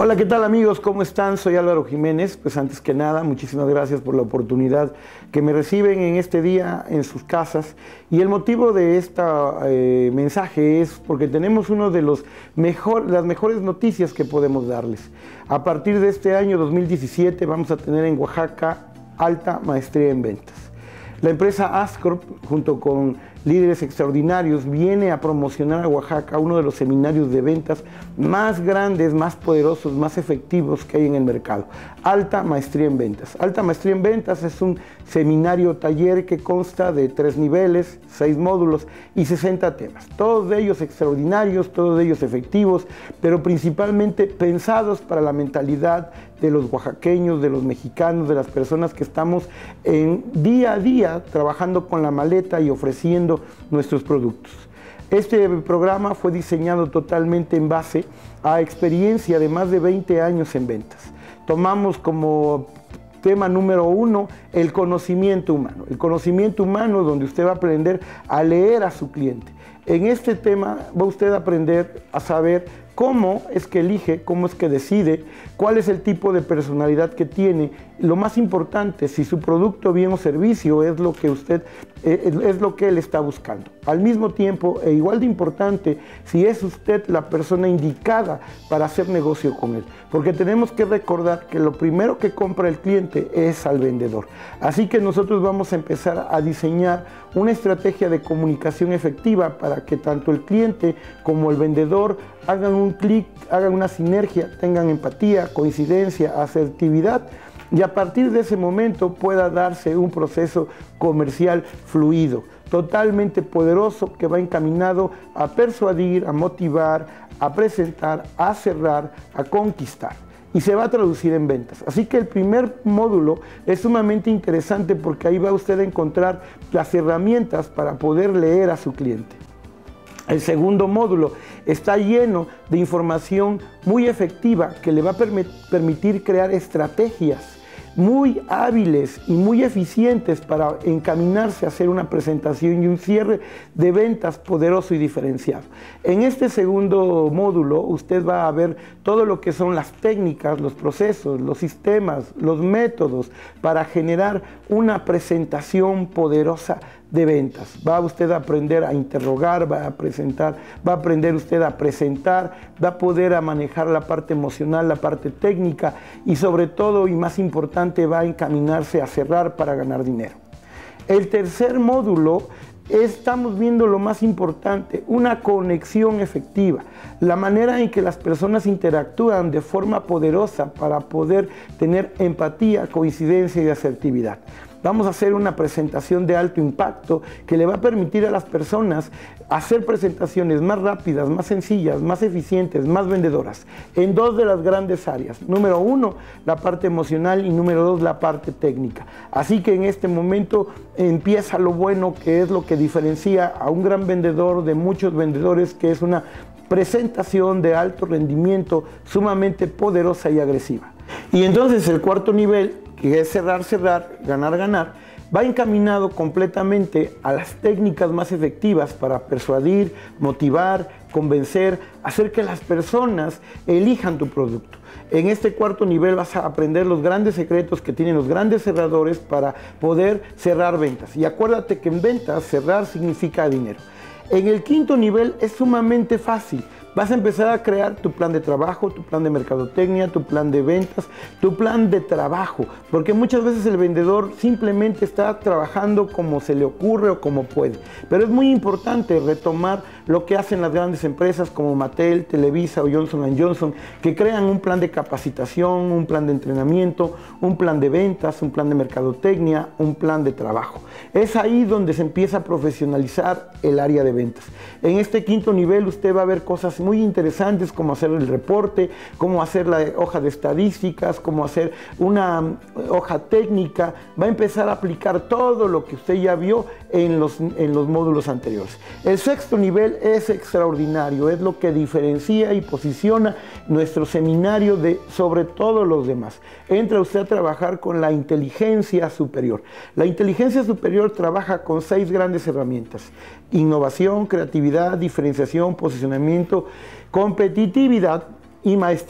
Hola, ¿qué tal amigos? ¿Cómo están? Soy Álvaro Jiménez. Pues antes que nada, muchísimas gracias por la oportunidad que me reciben en este día en sus casas. Y el motivo de este mensaje es porque tenemos uno de las mejores noticias que podemos darles. A partir de este año 2017 vamos a tener en Oaxaca alta maestría en ventas. La empresa Ascorp, junto con Líderes Extraordinarios, viene a promocionar a Oaxaca uno de los seminarios de ventas más grandes, más poderosos, más efectivos que hay en el mercado. Alta Maestría en Ventas. Alta Maestría en Ventas es un seminario taller que consta de 3 niveles, 6 módulos y 60 temas. Todos de ellos extraordinarios, todos de ellos efectivos, pero principalmente pensados para la mentalidad de los oaxaqueños, de los mexicanos, de las personas que estamos día a día trabajando con la maleta y ofreciendo nuestros productos. Este programa fue diseñado totalmente en base a experiencia de más de 20 años en ventas. Tomamos como tema número 1 el conocimiento humano. El conocimiento humano donde usted va a aprender a leer a su cliente. En este tema va usted a aprender a saber cómo es que elige, cómo es que decide, cuál es el tipo de personalidad que tiene. Lo más importante, si su producto, bien o servicio es lo que él está buscando. Al mismo tiempo, e igual de importante, si es usted la persona indicada para hacer negocio con él. Porque tenemos que recordar que lo primero que compra el cliente es al vendedor. Así que nosotros vamos a empezar a diseñar una estrategia de comunicación efectiva para que tanto el cliente como el vendedor hagan un clic, hagan una sinergia, tengan empatía, coincidencia, asertividad, y a partir de ese momento pueda darse un proceso comercial fluido, totalmente poderoso, que va encaminado a persuadir, a motivar, a presentar, a cerrar, a conquistar. Y se va a traducir en ventas. Así que el primer módulo es sumamente interesante porque ahí va usted a encontrar las herramientas para poder leer a su cliente. El segundo módulo está lleno de información muy efectiva que le va a permitir crear estrategias muy hábiles y muy eficientes para encaminarse a hacer una presentación y un cierre de ventas poderoso y diferenciado. En este segundo módulo usted va a ver todo lo que son las técnicas, los procesos, los sistemas, los métodos para generar una presentación poderosa de ventas. Va usted a aprender a interrogar, va a aprender usted a presentar, va a poder a manejar la parte emocional, la parte técnica y sobre todo y más importante va a encaminarse a cerrar para ganar dinero. El tercer módulo estamos viendo lo más importante, una conexión efectiva, la manera en que las personas interactúan de forma poderosa para poder tener empatía, coincidencia y asertividad. Vamos a hacer una presentación de alto impacto que le va a permitir a las personas hacer presentaciones más rápidas, más sencillas, más eficientes, más vendedoras, en 2 de las grandes áreas. Número 1, la parte emocional y número 2, la parte técnica. Así que en este momento empieza lo bueno, que es lo que diferencia a un gran vendedor de muchos vendedores, que es una presentación de alto rendimiento sumamente poderosa y agresiva. Y entonces el cuarto nivel, que es cerrar, cerrar, ganar, ganar, va encaminado completamente a las técnicas más efectivas para persuadir, motivar, convencer, hacer que las personas elijan tu producto. En este cuarto nivel vas a aprender los grandes secretos que tienen los grandes cerradores para poder cerrar ventas. Y acuérdate que en ventas cerrar significa dinero. En el quinto nivel es sumamente fácil. Vas a empezar a crear tu plan de trabajo, tu plan de mercadotecnia, tu plan de ventas, tu plan de trabajo. Porque muchas veces el vendedor simplemente está trabajando como se le ocurre o como puede. Pero es muy importante retomar lo que hacen las grandes empresas como Mattel, Televisa o Johnson & Johnson, que crean un plan de capacitación, un plan de entrenamiento, un plan de ventas, un plan de mercadotecnia, un plan de trabajo. Es ahí donde se empieza a profesionalizar el área de ventas. En este quinto nivel usted va a ver cosas muy interesantes como hacer el reporte, cómo hacer la hoja de estadísticas, cómo hacer una hoja técnica. Va a empezar a aplicar todo lo que usted ya vio en los módulos anteriores. El sexto nivel es extraordinario, es lo que diferencia y posiciona nuestro seminario sobre todos los demás. Entra usted a trabajar con la inteligencia superior. La inteligencia superior trabaja con 6 grandes herramientas: innovación, creatividad, diferenciación, posicionamiento, competitividad y maestría.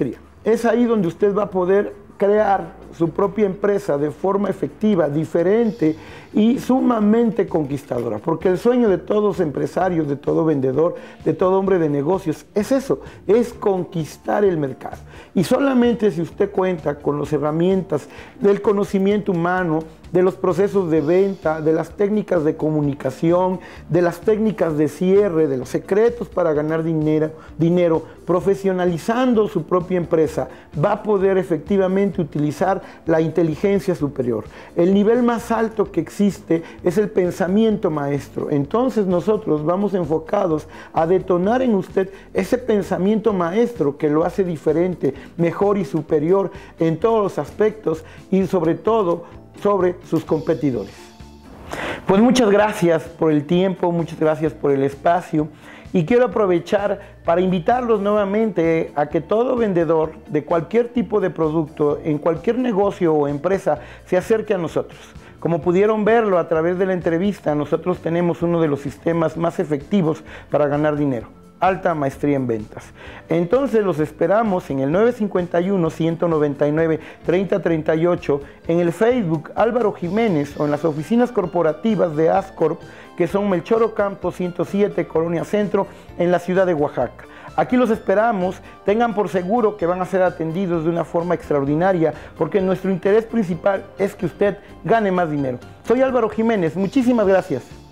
es ahí donde usted va a poder crear su propia empresa de forma efectiva, diferente y sumamente conquistadora, porque el sueño de todos empresarios, de todo vendedor, de todo hombre de negocios es eso, es conquistar el mercado. Y solamente si usted cuenta con las herramientas del conocimiento humano, de los procesos de venta, de las técnicas de comunicación, de las técnicas de cierre, de los secretos para ganar dinero, profesionalizando su propia empresa, va a poder efectivamente utilizar la inteligencia superior. El nivel más alto que existe es el pensamiento maestro. Entonces nosotros vamos enfocados a detonar en usted ese pensamiento maestro que lo hace diferente, mejor y superior en todos los aspectos y sobre todo sobre sus competidores. Pues muchas gracias por el tiempo, muchas gracias por el espacio y quiero aprovechar para invitarlos nuevamente a que todo vendedor de cualquier tipo de producto, en cualquier negocio o empresa, se acerque a nosotros. Como pudieron verlo a través de la entrevista, nosotros tenemos uno de los sistemas más efectivos para ganar dinero. Alta maestría en ventas. Entonces los esperamos en el 951-199-3038, en el Facebook Álvaro Jiménez o en las oficinas corporativas de Ascorp, que son Melchor Ocampo 107, Colonia Centro, en la ciudad de Oaxaca. Aquí los esperamos, tengan por seguro que van a ser atendidos de una forma extraordinaria, porque nuestro interés principal es que usted gane más dinero. Soy Álvaro Jiménez, muchísimas gracias.